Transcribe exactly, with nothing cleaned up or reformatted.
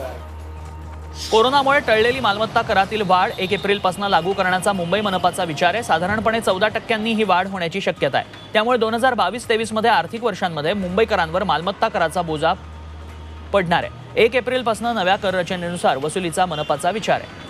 कोरोनामुळे टळलेली मालमत्ता करातील वाढ एक एप्रिल पासून लागू करण्याचा मुंबई मनपाचा विचार आहे। साधारणपणे चौदा टक्क्यांनी ही वाढ होण्याची शक्यता आहे। त्यामुळे दोन हजार बावीस तेवीस मध्ये आर्थिक वर्षांमध्ये मुंबईकरांवर मालमत्ता कराचा बोजा पडणार आहे। एक एप्रिल पासून नव्या कर रचनेनुसार वसुलीचा मनपाचा विचार आहे।